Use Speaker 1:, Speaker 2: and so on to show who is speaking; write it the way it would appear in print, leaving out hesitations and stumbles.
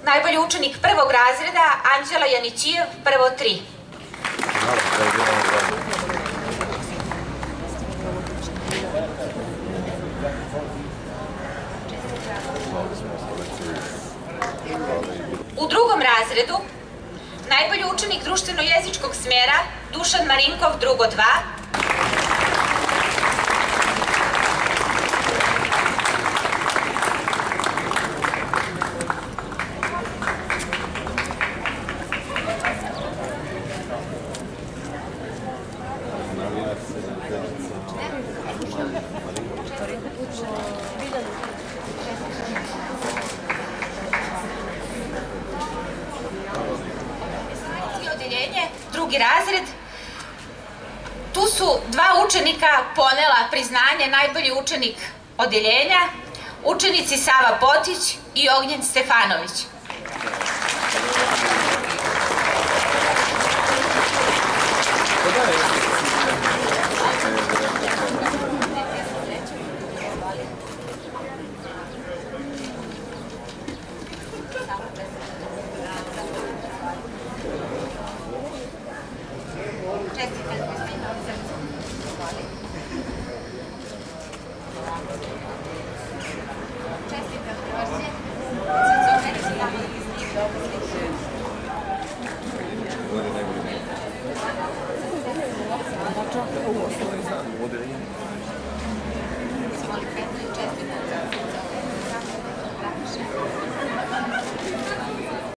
Speaker 1: Najbolji učenik prvog razreda Anđela Janićijev, prvo 3. U drugom razredu najbolji učenik društveno-jezičkog smjera Dušan Marinkov, drugo 2. Drugi razred. Tu su dva učenika ponela priznanje najbolji učenik odeljenja, učenici Sava Potić i Ognjen Stefanović.